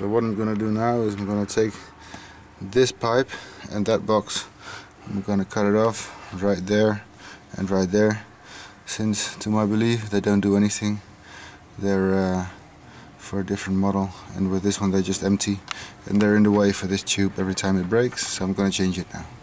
So what I'm gonna do now is I'm gonna take this pipe and that box, I'm gonna cut it off right there and right there, since to my belief they don't do anything. They're for a different model, and with this one they're just empty and they're in the way for this tube every time it breaks, so I'm gonna change it now.